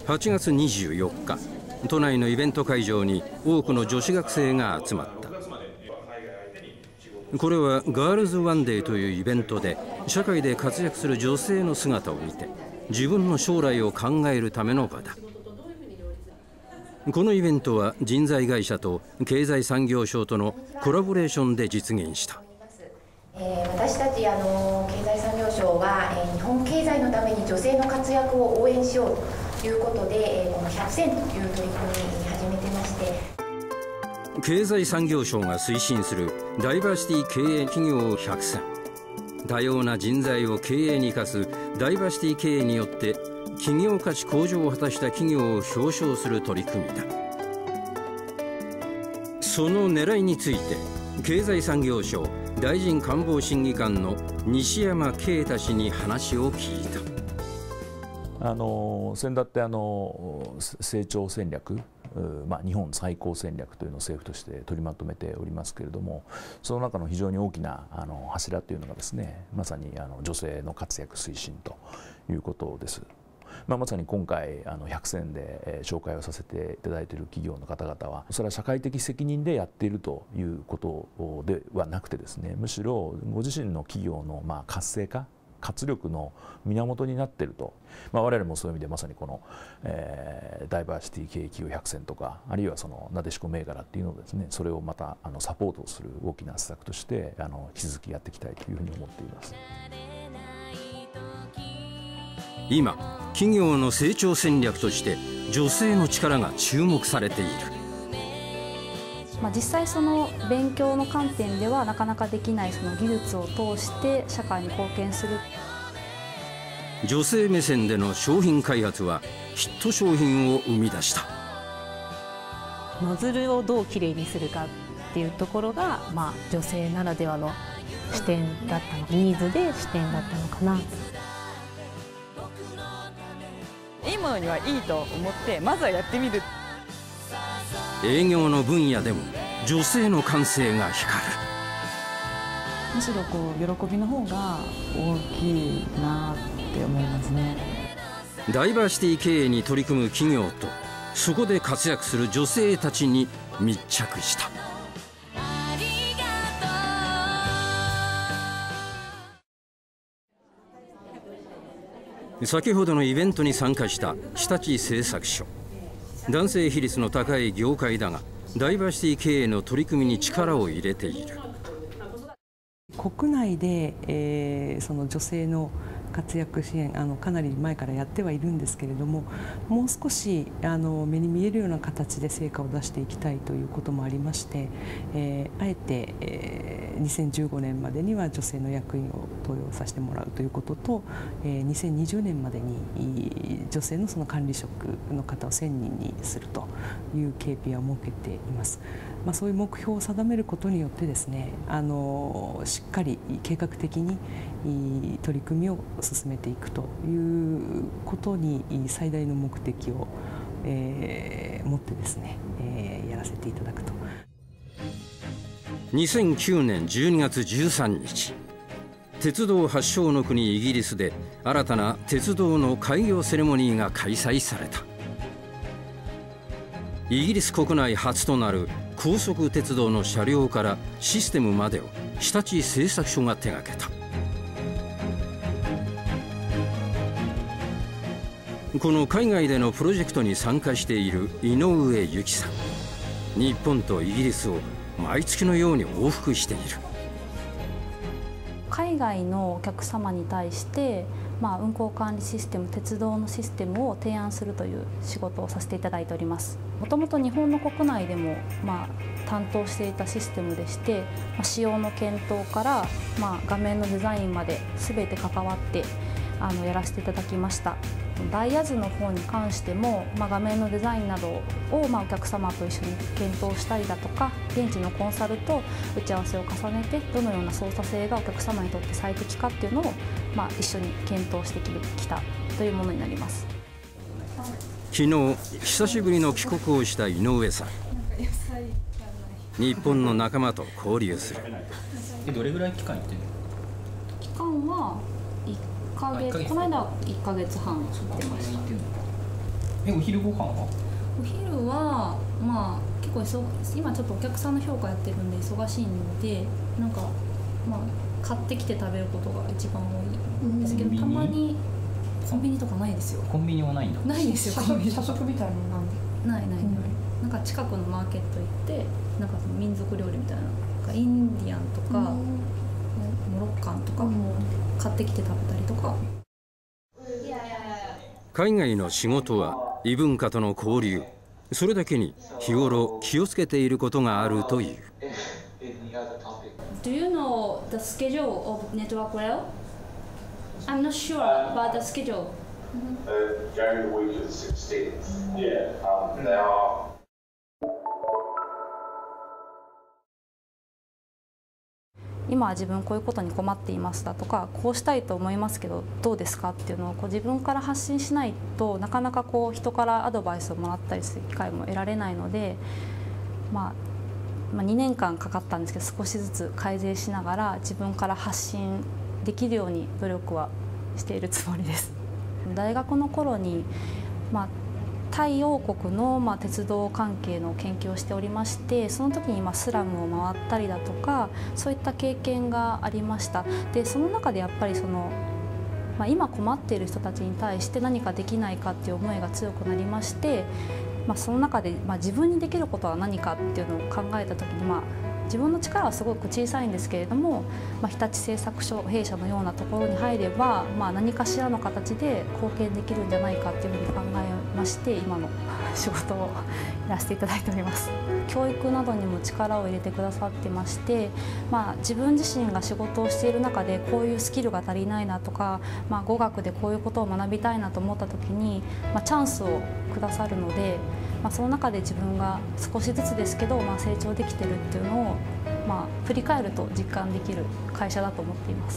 8月24日、都内のイベント会場に多くの女子学生が集まった。これはガールズワンデーというイベントで、社会で活躍する女性の姿を見て自分の将来を考えるための場だ。このイベントは人材会社と経済産業省とのコラボレーションで実現した。 私たち経済産業省は日本経済のために女性の活躍を応援しようということで、この100選という取り組み始めてまして、 経済産業省が推進するダイバーシティ経営企業100選。多様な人材を経営に生かすダイバーシティ経営によって企業価値向上を果たした企業を表彰する取り組みだ。その狙いについて経済産業省大臣官房審議官の西山慶太氏に話を聞いた。 先だって成長戦略、日本再興戦略というのを政府として取りまとめておりますけれども、その中の非常に大きな柱というのがですね、まさに女性の活躍推進ということです。まさに今回100選で紹介をさせていただいている企業の方々は、それは社会的責任でやっているということではなくてですね、むしろご自身の企業の活性化、活力の源になっていると、我々もそういう意味でまさにこの、ダイバーシティ経営企業100選とか、あるいはそのなでしこ銘柄っていうのをですね、それをまたサポートする大きな施策として引き続きやっていきたいというふうに思っています。 今、企業の成長戦略として女性の力が注目されている。 実際その勉強の観点ではなかなかできないその技術を通して社会に貢献する。 女性目線での商品開発はヒット商品を生み出した。 ノズルをどうきれいにするかっていうところが、女性ならではの視点だったの、ニーズで視点だったのかな。 いいものにはいいと思ってまずはやってみる。 営業の分野でも女性の感性が光る。 むしろ喜びの方が大きいなって思いますね。 ダイバーシティ経営に取り組む企業とそこで活躍する女性たちに密着した。先ほどのイベントに参加した日立製作所。男性比率の高い業界だが、ダイバーシティ経営の取り組みに力を入れている。 国内で、その女性の活躍支援かなり前からやってはいるんですけれども、もう少し目に見えるような形で成果を出していきたいということもありまして、あえて、2015年までには女性の役員を登用させてもらうということと、2020年までに女性のその管理職の方を1000人にするという KPI を設けています。そういう目標を定めることによってですね、しっかり計画的に取り組みを進めていくということに最大の目的を、持ってですね、やらせていただくと。 2009年12月13日、鉄道発祥の国イギリスで新たな鉄道の開業セレモニーが開催された。イギリス国内初となる高速鉄道の車両からシステムまでを日立製作所が手がけた。この海外でのプロジェクトに参加している井上由紀さん。日本とイギリスを毎月のように往復している。 海外のお客様に対して、運行管理システム、鉄道のシステムを提案するという仕事をさせていただいております。もともと日本の国内でも、担当していたシステムでして、仕様の検討から、画面のデザインまで全て関わってやらせていただきました。ダイヤ図の方に関しても、画面のデザインなどを、お客様と一緒に検討したりだとか、現地のコンサルと打ち合わせを重ねてどのような操作性がお客様にとって最適かっていうのを、一緒に検討してきたというものになります。 昨日久しぶりの帰国をした井上さん。日本の仲間と交流する。 どれぐらい期間行ってるの？ 期間は1ヶ月、この間は1ヶ月半行ってました。 お昼ご飯は？ お昼はまあ結構今ちょっとお客さんの評価やってるんで忙しいんで、なんかまあ買ってきて食べることが一番多いんですけど、たまにコンビニとかないですよ。 コンビニはないんだ。 ないですよ。コンビニ社食みたいなのない。なんか近くのマーケット行ってなんか民族料理みたいな、なんかインディアンとかモロッカンとかも買ってきて食べたりとか。 海外の仕事は異文化との交流、それだけに日頃気をつけていることがあるという。 Do you know the schedule of Network Rail? I'm not sure about the schedule. During the week of the 16th. Yeah. They are. 今は自分こういうことに困っていますだとか、こうしたいと思いますけどどうですかっていうのを自分から発信しないとなかなか人からアドバイスをもらったりする機会も得られないので、まあ2年間かかったんですけど少しずつ改善しながら自分から発信できるように努力はしているつもりです。大学の頃に、タイ王国の鉄道関係の研究をしておりまして、その時にスラムを回ったりだとかそういった経験がありました。でその中でやっぱり今困っている人たちに対して何かできないかっていう思いが強くなりまして、その中で自分にできることは何かっていうのを考えた時に自分の力はすごく小さいんですけれども、日立製作所弊社のようなところに入れば、何かしらの形で貢献できるんじゃないかっていうふうに考えまして、今の仕事をやらせていただいております。教育などにも力を入れてくださってまして、自分自身が仕事をしている中でこういうスキルが足りないなとか、語学でこういうことを学びたいなと思った時に、チャンスをくださるので、その中で自分が少しずつですけど、成長できてるっていうのを、振り返ると実感できる会社だと思っています。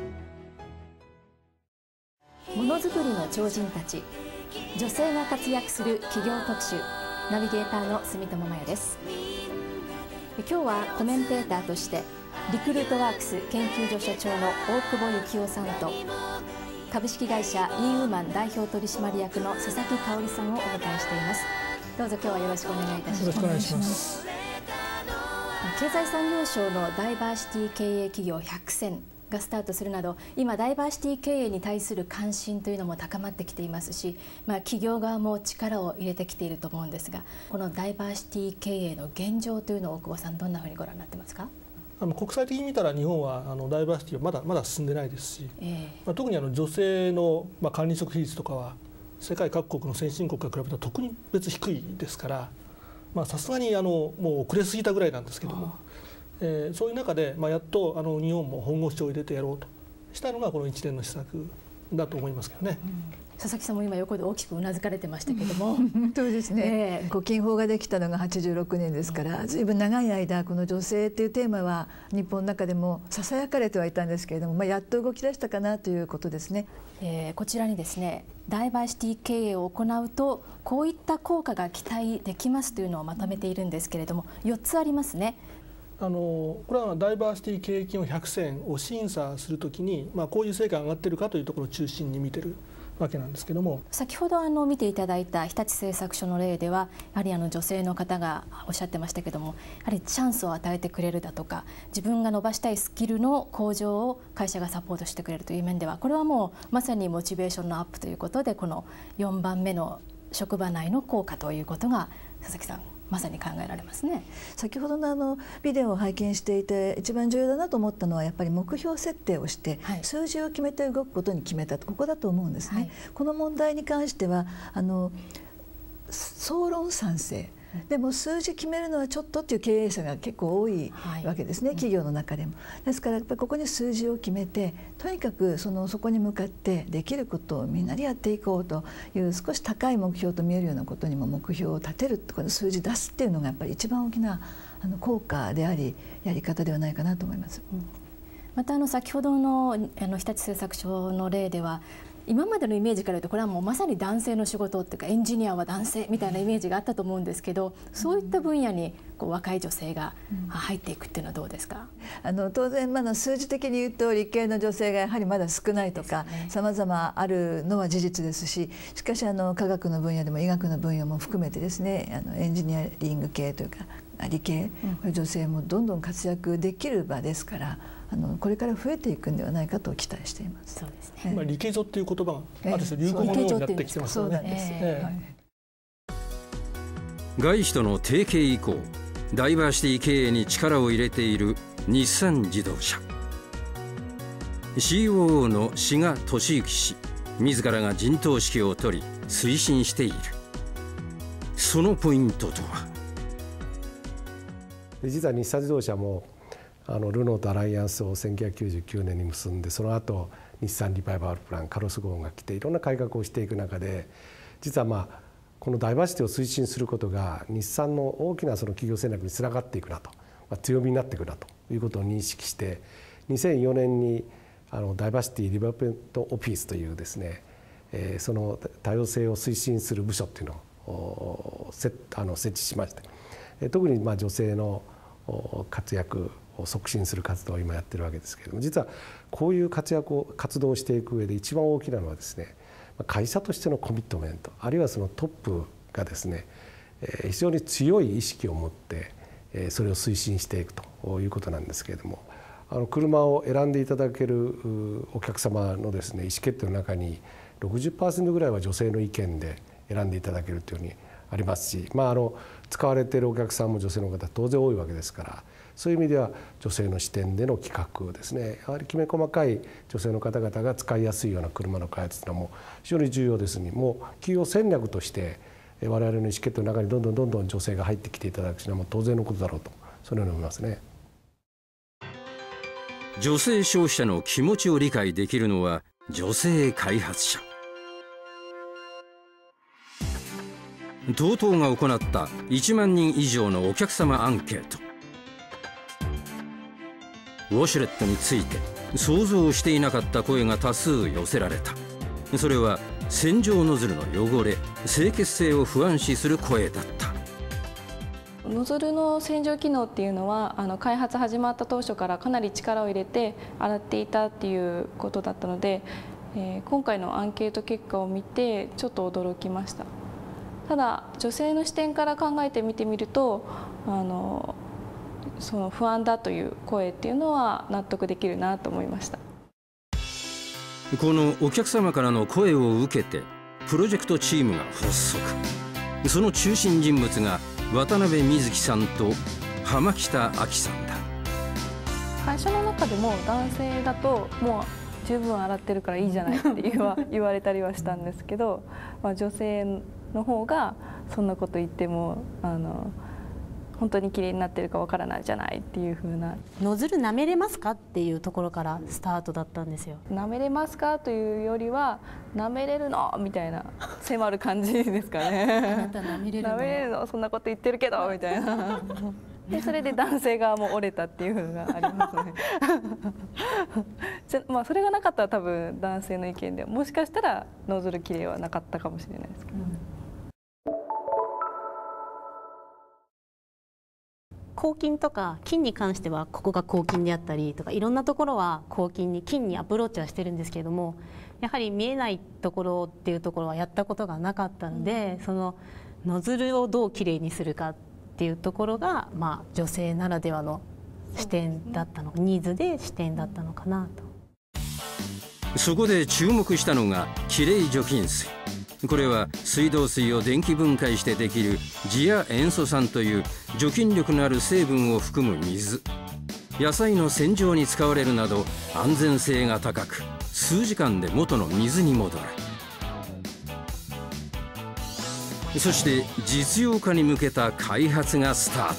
ものづくりの超人たち、女性が活躍する企業特集、ナビゲーターの住友真也です。今日はコメンテーターとしてリクルートワークス研究所所長の大久保幸男さんと、株式会社 e ウーマン代表取締役の佐々木香織さんをお迎えしています。どうぞ今日はよろしくお願いいたします。 よろしくお願いします。 経済産業省のダイバーシティ経営企業100選がスタートするなど、今ダイバーシティ経営に対する関心というのも高まってきていますし、企業側も力を入れてきていると思うんですが、このダイバーシティ経営の現状というのを大久保さん、どんなふうにご覧になってますか？ 国際的に見たら日本はダイバーシティはまだ進んでないですし、特に女性の管理職比率とかは世界各国の先進国から比べたら特に別低いですから、さすがにもう遅れすぎたぐらいなんですけども、そういう中でやっと日本も本腰を入れてやろうとしたのがこの1年の施策だと思いますけどね。 佐々木さんも今横で大きくうなずかれてましたけどもそうですね、護金法ができたのが86年ですから、ずいぶん長い間この女性っていうテーマは日本の中でもささやかれてはいたんですけれども、やっと動き出したかなということですね。 こちらにですね、ダイバーシティ経営を行うとこういった効果が期待できますというのをまとめているんですけれども、4つありますね。 これはダイバーシティ経営企業100選を審査するときに、こういう成果が上がっているかというところを中心に見てるわけなんですけども、 先ほど見ていただいた日立製作所の例では、やはり女性の方がおっしゃってましたけども、やはりチャンスを与えてくれるだとか、自分が伸ばしたいスキルの向上を会社がサポートしてくれるという面では、これはもうまさにモチベーションのアップということで、この4番目の職場内の効果ということが佐々木さん、まさに考えられますね。 先ほどのビデオを拝見していて一番重要だなと思ったのは、やっぱり目標設定をして、数字を決めて動くことに決めた、ここだと思うんですね。この問題に関しては総論賛成でも、数字決めるのはちょっとっていう経営者が結構多いわけですね、企業の中でも。ですからやっぱりここに数字を決めて、とにかくそこに向かってできることをみんなでやっていこうという、少し高い目標と見えるようなことにも目標を立てる、この数字出すっていうのがやっぱり一番大きな効果であり、やり方ではないかなと思います。 また先ほどの日立製作所の例では、 今までのイメージから言うとこれはもうまさに男性の仕事っていうかエンジニアは男性みたいなイメージがあったと思うんですけど、そういった分野に若い女性が入っていくっていうのはどうですか？ 当然まだ数字的に言うと理系の女性がやはりまだ少ないとか様々あるのは事実ですし、しかし科学の分野でも医学の分野も含めてですね、エンジニアリング系というか理系、女性もどんどん活躍できる場ですから、これから増えていくんではないかと期待しています。 そうですね。 理系女っていう言葉がある種流行語のようになってきてますよね。 外資との提携以降、ダイバーシティ経営に力を入れている日産自動車。COO の志賀俊之氏自らが陣頭指揮を取り推進している。そのポイントとは。 実は日産自動車もルノーとアライアンスを1999年に結んで、その後日産リバイバルプラン、カルロス・ゴーンが来ていろんな改革をしていく中で、実はこのダイバーシティを推進することが日産の大きな企業戦略につながっていくなと、強みになっていくなということを認識して、2004年にダイバーシティ・ディベロップメント・オフィスというですね、その多様性を推進する部署っていうのを設置しまして、特に女性の活躍を促進する活動を今やってるわけですけれども、実はこういう活動をしていく上で一番大きなのはですね、会社としてのコミットメント、あるいはそのトップがですね、非常に強い意識を持ってそれを推進していくということなんですけれども、車を選んでいただけるお客様のですね意思決定の中に 60% ぐらいは女性の意見で選んでいただけるというふうにありますし、使われているお客さんも女性の方当然多いわけですから、そういう意味では女性の視点での企画ですね、やはりきめ細かい女性の方々が使いやすいような車の開発というのも非常に重要ですに、もう企業戦略として我々の意思決定の中にどんどん女性が入ってきていただくのはもう当然のことだろうと、そのように思いますね。 女性消費者の気持ちを理解できるのは女性開発者。TOTOが行った1万人以上のお客様アンケート。ウォシュレットについて想像していなかった声が多数寄せられた。それは洗浄ノズルの汚れ、清潔性を不安視する声だった。 ノズルの洗浄機能っていうのは開発始まった当初からかなり力を入れて洗っていたっていうことだったので、今回のアンケート結果を見てちょっと驚きました。ただ女性の視点から考えてみてみるとその不安だという声っていうのは納得できるなと思いました。 このお客様からの声を受けてプロジェクトチームが発足。その中心人物が渡辺瑞希さんと浜北亜希さんだ。 会社の中でも男性だともう十分洗ってるからいいじゃないって言われたりはしたんですけど、女性の方がそんなこと言っても本当に綺麗になってるかわからないじゃないっていう風な。 ノズル舐めれますかっていうところからスタートだったんですよ。 舐めれますかというよりは舐めれるのみたいな迫る感じですかね。 あなた舐めれるの？ 舐めれるの？そんなこと言ってるけどみたいな。でそれで男性側も折れたっていうのがありますね。それがなかったら多分男性の意見でもしかしたらノズル綺麗はなかったかもしれないですけど。 抗菌とか菌に関してはここが抗菌であったりとかいろんなところは抗菌に菌にアプローチはしてるんですけれども、やはり見えないところっていうところはやったことがなかったので、そのノズルをどうきれいにするかっていうところが、女性ならではの視点だったの、ニーズで視点だったのかなと。 そこで注目したのがきれい除菌水。これは水道水を電気分解してできる次亜塩素酸という除菌力のある成分を含む水。野菜の洗浄に使われるなど安全性が高く、数時間で元の水に戻る。そして実用化に向けた開発がスター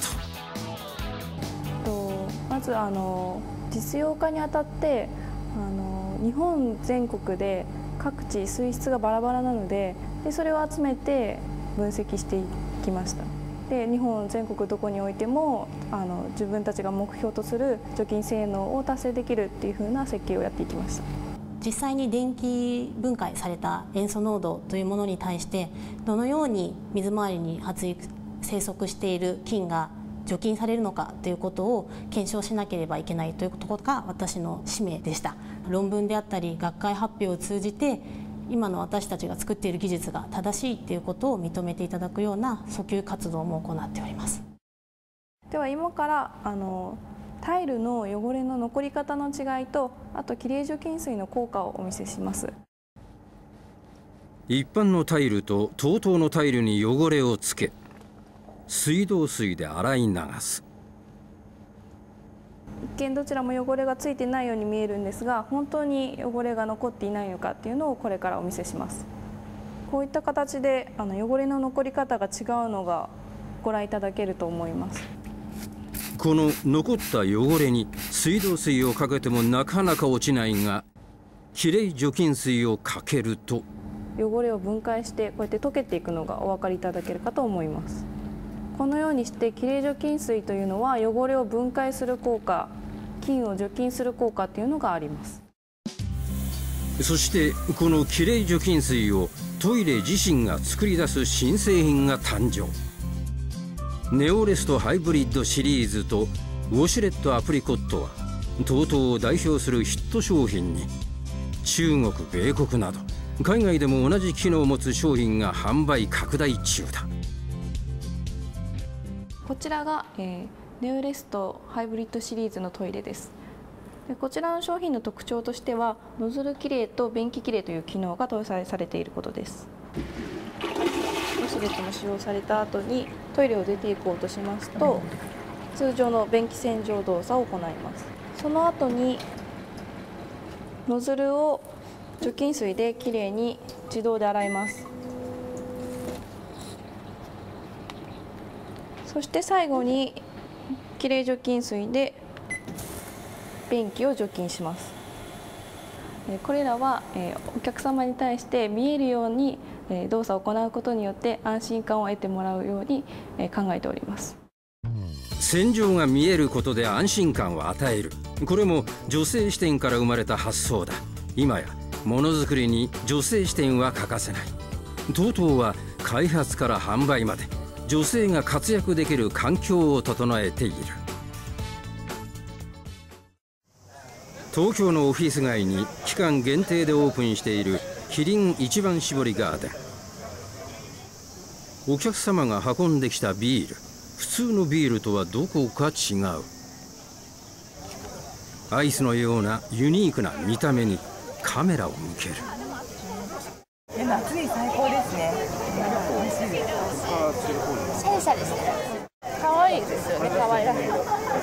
ト。まず実用化にあたって日本全国で各地水質がバラバラなので、それを集めて分析していきました。で日本全国どこにおいても自分たちが目標とする除菌性能を達成できるっていう風な設計をやっていきました。 実際に電気分解された塩素濃度というものに対してどのように水回りに生息している菌が除菌されるのかということを検証しなければいけないということが私の使命でした。論文であったり学会発表を通じて今の私たちが作っている技術が正しいということを認めていただくような訴求活動も行っております。 では今からタイルの汚れの残り方の違いと、あときれい除菌水の効果をお見せします。 一般のタイルとTOTOのタイルに汚れをつけ、水道水で洗い流す。 一見どちらも汚れがついてないように見えるんですが、本当に汚れが残っていないのかっていうのをこれからお見せします。こういった形で汚れの残り方が違うのがご覧いただけると思います。 この残った汚れに水道水をかけてもなかなか落ちないが、きれい除菌水をかけると汚れを分解してこうやって溶けていくのがお分かりいただけるかと思います。このようにしてきれい除菌水というのは汚れを分解する効果、菌を除菌する効果というのがあります。 そしてこのきれい除菌水をトイレ自身が作り出す新製品が誕生。ネオレストハイブリッドシリーズとウォシュレットアプリコットはTOTOを代表するヒット商品に、中国、米国など海外でも同じ機能を持つ商品が販売拡大中だ。 こちらが、ネオレストハイブリッドシリーズのトイレです。でこちらの商品の特徴としては、ノズルきれいと便器きれいという機能が搭載されていることです。ウォシュレットも使用された後にトイレを出ていこうとしますと、通常の便器洗浄動作を行います。その後にノズルを除菌水できれいに自動で洗います。そして最後にきれい除菌水で便器を除菌します。これらはお客様に対して見えるように動作を行うことによって安心感を得てもらうように考えております。 洗浄が見えることで安心感を与える。これも女性視点から生まれた発想だ。今やものづくりに女性視点は欠かせない。TOTOは開発から販売まで女性が活躍できる環境を整えている。東京のオフィス街に期間限定でオープンしているキリン一番搾りガーデン。お客様が運んできたビール、普通のビールとはどこか違う。アイスのようなユニークな見た目にカメラを向ける。 夏に最高ですね。美味しいです。シャリシャリしてる。可愛いですよね。可愛らしい。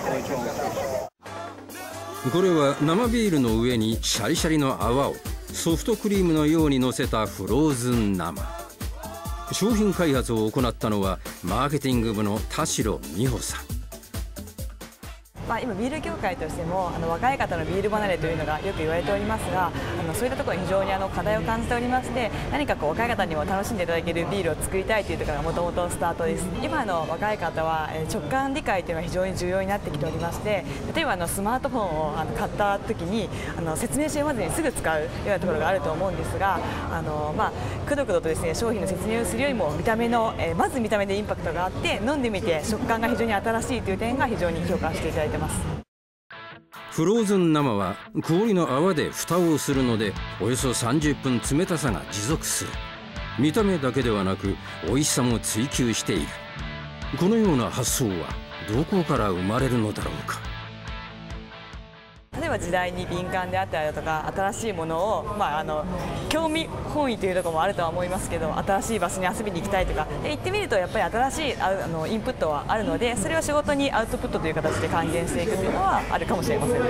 これは生ビールの上にシャリシャリの泡をソフトクリームのように乗せたフローズン生。商品開発を行ったのはマーケティング部の田代美穂さん。 今ビール業界としても若い方のビール離れというのがよく言われておりますが、そういったところに非常に課題を感じておりまして、何か若い方にも楽しんでいただけるビールを作りたいというところがもともとスタートです。今の若い方は直感理解というのが非常に重要になってきておりまして、例えばスマートフォンを買った時に説明書読まずにすぐ使うようなところがあると思うんですが、くどくどとですね商品の説明をするよりも見た目の、まず見た目でインパクトがあって飲んでみて食感が非常に新しいという点が非常に評価していただいてます。 フローズン生は氷の泡で蓋をするのでおよそ30分冷たさが持続する。見た目だけではなく美味しさも追求している。このような発想はどこから生まれるのだろうか。 例えば時代に敏感であったりだとか、新しいものを、興味本位というところもあるとは思いますけど、新しい場所に遊びに行きたいとかで行ってみるとやっぱり新しいインプットはあるので、それを仕事にアウトプットという形で還元していくというのはあるかもしれません。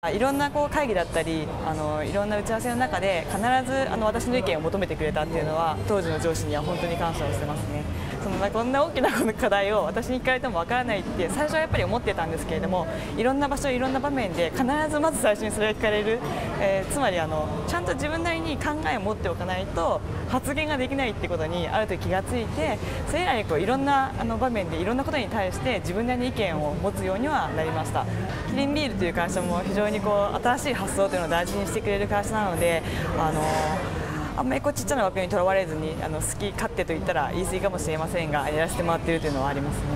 いろんな会議だったりいろんな打ち合わせの中で必ず私の意見を求めてくれたっていうのは当時の上司には本当に感謝をしてますね。こんな大きな課題を私に聞かれてもわからないって最初はやっぱり思ってたんですけれども、いろんな場所いろんな場面で必ずまず最初にそれが聞かれる、つまりちゃんと自分なりに考えを持っておかないと発言ができないってことにある時気がついて、それ以来いろんな場面でいろんなことに対して自分なりに意見を持つようにはなりました。キリンビールという会社も非常に新しい発想というのを大事にしてくれる会社なので、あんまりちっちゃな枠にとらわれずに好き勝手と言ったら言い過ぎかもしれませんがやらせてもらっているというのはありますね。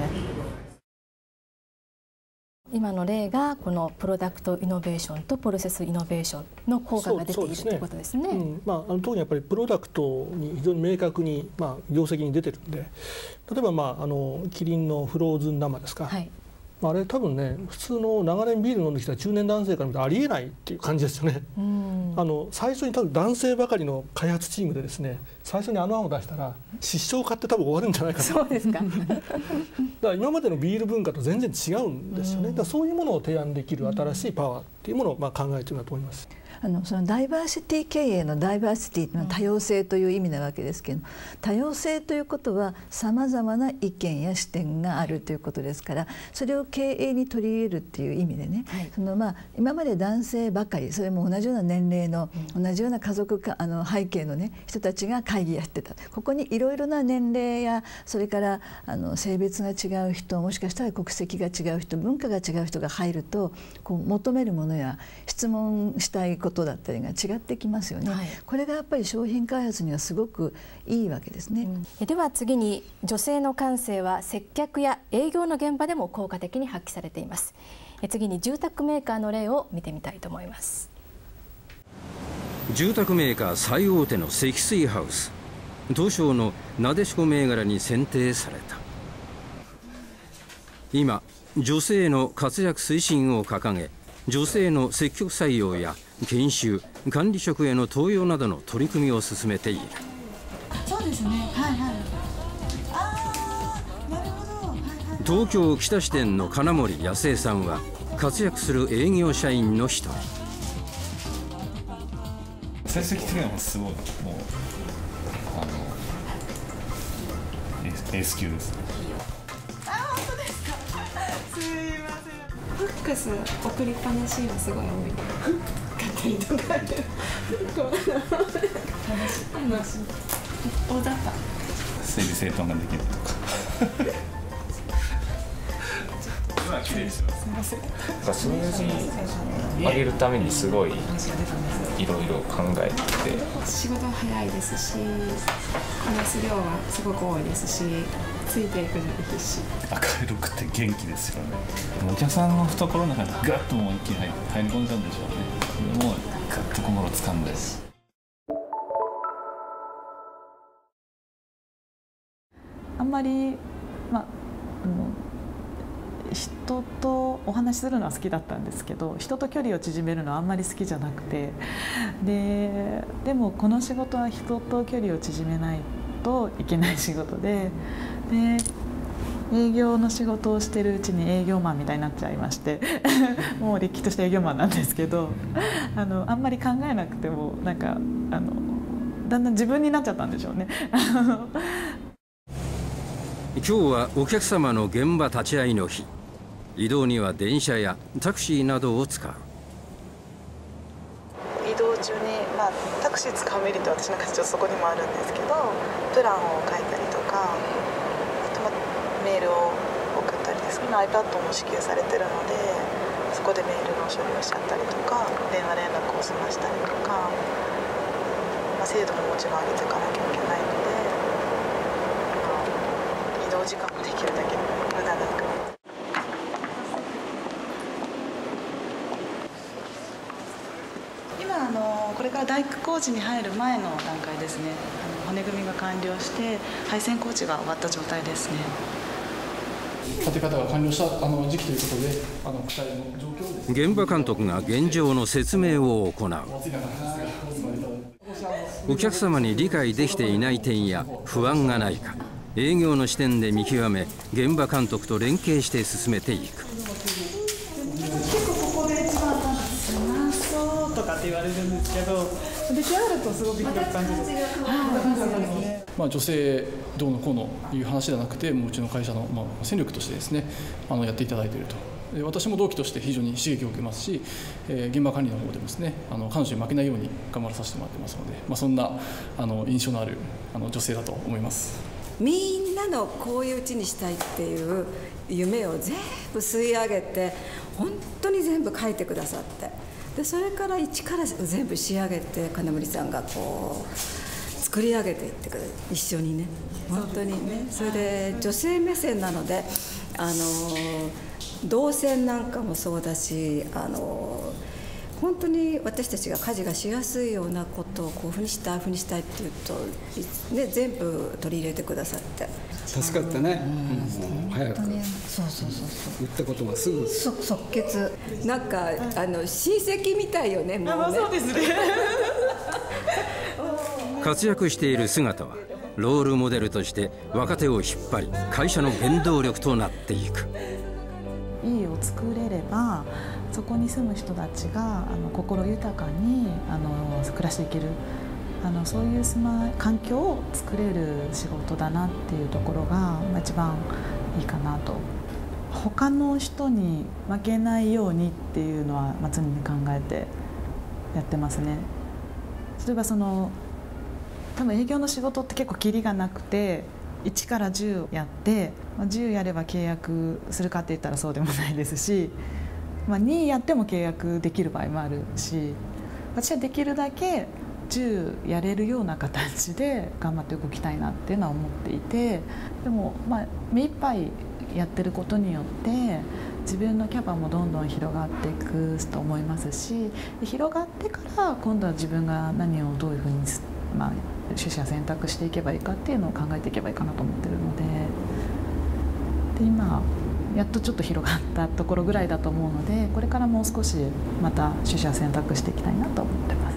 今の例がこのプロダクトイノベーションとプロセスイノベーションの効果が出ているということですね。 特にやっぱりプロダクトに非常に明確に業績に出てるんで、例えばキリンのフローズン生ですか。はい、あれ多分ね、普通の長年ビール飲んできた中年男性から見たらありえないっていう感じですよね。最初に多分男性ばかりの開発チームでですね、最初に案を出したら失笑を買って多分終わるんじゃないかな。 そうですか。 だから今までのビール文化と全然違うんですよね。だからそういうものを提案できる新しいパワーっていうものを考えているんだと思います。 そのダイバーシティ経営のダイバーシティというのは多様性という意味なわけですけど、多様性ということはさまざまな意見や視点があるということですから、それを経営に取り入れるっていう意味でね、今まで男性ばかり、それも同じような年齢の同じような家族背景のね人たちが会議やってた。ここにいろいろな年齢やそれから性別が違う人、もしかしたら国籍が違う人、文化が違う人が入ると求めるものや質問したいことだったりが違ってきますよね。はい、これがやっぱり商品開発にはすごくいいわけですね。 では次に、女性の感性は接客や営業の現場でも効果的に発揮されています。次に住宅メーカーの例を見てみたいと思います。 住宅メーカー最大手の積水ハウス、東証のなでしこ銘柄に選定された。今、女性の活躍推進を掲げ、女性の積極採用や研修、管理職への登用などの取り組みを進めている。 そうですね。はいはい。なるほど。 東京北支店の金森康江さんは活躍する営業社員の一人。 成績的にはすごいもうエース級です。 本当ですか。すいません。フックス送りっぱなしがすごい多い。買ったりとか。楽しい。大雑把。 整理整頓ができるとか。今綺麗ですよ。すみません。 数字上げるためにすごいいろいろ考えて。 仕事早いですし、こなす量はすごく多いですし。ついていくのが必死。 明るくて元気ですよね。お客さんの懐の中にガッともう一気に入り込んじゃうんでしょうね。もうガッと心を掴んで。 あんまり人とお話しするのは好きだったんですけど、人と距離を縮めるのはあんまり好きじゃなくて、でもこの仕事は人と距離を縮めないといけない仕事で。営業の仕事をしてるうちに営業マンみたいになっちゃいましてもうれっきとした営業マンなんですけど、あんまり考えなくてもだんだん自分になっちゃったんでしょうね今日はお客様の現場立ち会いの日。移動には電車やタクシーなどを使う。 移動中に、タクシー使うメリットは私なんかちょっとそこにもあるんですけど、プランを書いたりとか、メールを送ったりですね。今 iPad も支給されてるので、そこでメールの処理をしちゃったりとか、電話連絡を済ましたりとか、精度ももちろん上げていかなきゃいけないので、移動時間もできるだけ無駄なく。今これから大工工事に入る前の段階ですね。骨組みが完了して配線工事が終わった状態ですね。 建て方が完了した時期ということで、機体の状況をですね、 現場監督が現状の説明を行う。お客様に理解できていない点や不安がないか、営業の視点で見極め、現場監督と連携して進めていく。 結構ここで一番すごって言われるんですけど、出来上がるとすごくいい感じです。 女性どうのこうのいう話ではなくて、もううちの会社の戦力としてですね、やっていただいていると。私も同期として非常に刺激を受けますし、現場管理の方でもですね、彼女に負けないように頑張らさせてもらってますので、そんな印象のある女性だと思います。 みんなのこういううちにしたいっていう夢を全部吸い上げて、本当に全部書いてくださって、でそれから一から全部仕上げて、金森さんがこう作り上げていってくれる、一緒にね、本当にね。それで女性目線なので、動線なんかもそうだし、本当に私たちが家事がしやすいようなことをこういうふうにしたい、ああいうふうにしたいっていうと、ね、全部取り入れてくださって助かったね。早く言ったことがすぐ即決、なんか親戚みたいよね、もうね。 そうですね。 活躍している姿はロールモデルとして若手を引っ張り、会社の原動力となっていく。 いいを作れれば、そこに住む人たちが心豊かに暮らしていける、そういう環境を作れる仕事だなっていうところが一番いいかなと。他の人に負けないようにっていうのは常に考えてやってますね。例えば多分営業の仕事って結構キリがなくて、1から10やって10やれば契約するかって言ったらそうでもないですし、2やっても契約できる場合もあるし、私はできるだけ10やれるような形で頑張って動きたいなっていうのは思っていて、でも目いっぱいやってることによって自分のキャパもどんどん広がっていくと思いますし、広がってから今度は自分が何をどういうふうに取捨選択していけばいいかっていうのを考えていけばいいかなと思ってるので、今やっとちょっと広がったところぐらいだと思うので、これからもう少しまた取捨選択していきたいなと思ってます。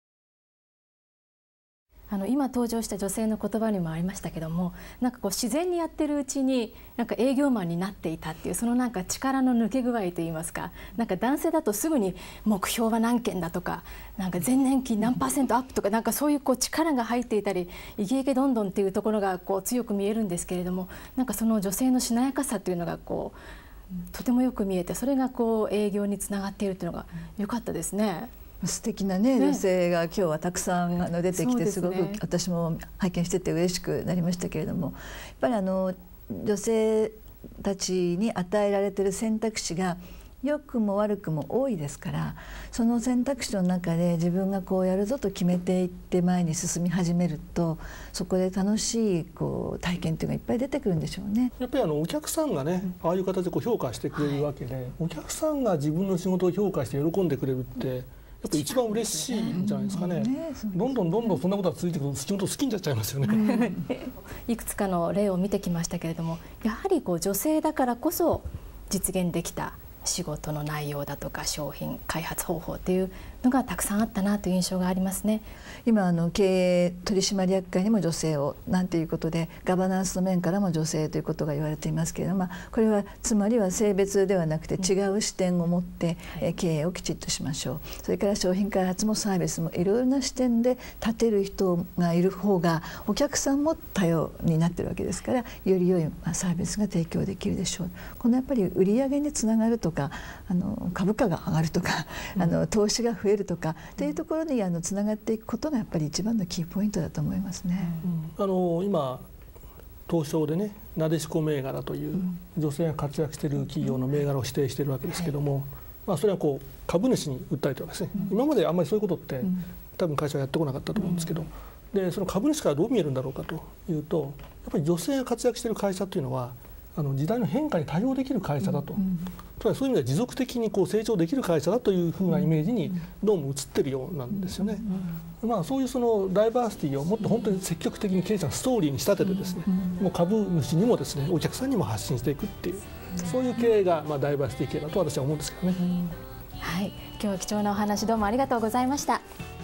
今登場した女性の言葉にもありましたけども、なんかこう自然にやってるうちになんか営業マンになっていたっていう、そのなんか力の抜け具合といいますか、なんか男性だとすぐに目標は何件だとか、なんか前年期何%アップとか、なんかそういう力が入っていたり、イケイケどんどんっていうところが強く見えるんですけれども、なんかその女性のしなやかさというのがとてもよく見えて、それが営業につながっているというのが良かったですね。 素敵な女性が今日はたくさん出てきて、すごく私も拝見してて嬉しくなりましたけれども、やっぱり女性たちに与えられている選択肢が良くも悪くも多いですから、その選択肢の中で自分がやるぞと決めていって前に進み始めると、そこで楽しい体験というのがいっぱい出てくるんでしょうね。 やっぱりお客さんがね、ああいう形で評価してくれるわけで、お客さんが自分の仕事を評価して喜んでくれるってやっぱ一番嬉しいんじゃないですかね。どんどんそんなことが続いていくと仕事好きになっちゃいますよね。 いくつかの例を見てきましたけれども、やはり女性だからこそ実現できた仕事の内容だとか商品開発方法っていうのがたくさんあったなという印象がありますね。 今経営取締役会にも女性をなんていうことで、ガバナンスの面からも女性ということが言われていますけれども、これはつまりは性別ではなくて違う視点を持って経営をきちっとしましょう。それから商品開発もサービスもいろいろな視点で立てる人がいる方がお客さんも多様になっているわけですから、より良いサービスが提供できるでしょう。このやっぱり売上につながるとか、株価が上がるとか、投資が増えるとかというところにつながっていくことがやっぱり一番のキーポイントだと思いますね。 今東証でね、なでしこ銘柄という女性が活躍している企業の銘柄を指定しているわけですけども、それは株主に訴えてるわけですね。今まであんまりそういうことって多分会社はやってこなかったと思うんですけど、でその株主からどう見えるんだろうかというと、やっぱり女性が活躍している会社というのは時代の変化に対応できる会社だと、つまりそういう意味では持続的に成長できる会社だというふうなイメージにどうも映ってるようなんですよね。そういうダイバーシティをもっと本当に積極的に経営者のストーリーに仕立ててですね、もう株主にもですね、お客さんにも発信していくっていう、そういう経営がダイバーシティ経営だと私は思うんですけどね。 はい、今日は貴重なお話どうもありがとうございました。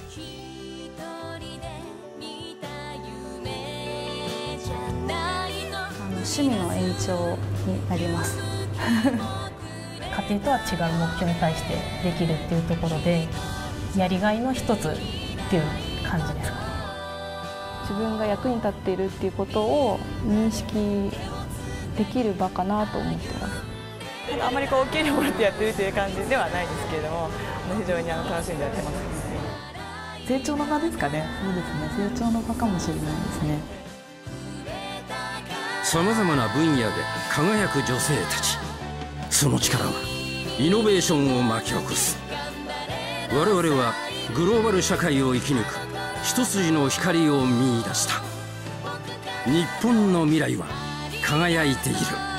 趣味の延長になります家庭とは違う目標に対してできるっていうところで、 やりがいの一つっていう感じですかね。 自分が役に立っているっていうことを認識できる場かなと思ってます。 あんまりお給料もらってやってるという感じではないですけれども、非常に楽しんでやってます。 成長の場ですかね。そうですね、成長の場かもしれないですね。 さまざまな分野で輝く女性たち、その力はイノベーションを巻き起こす。我々はグローバル社会を生き抜く一筋の光を見出した。日本の未来は輝いている。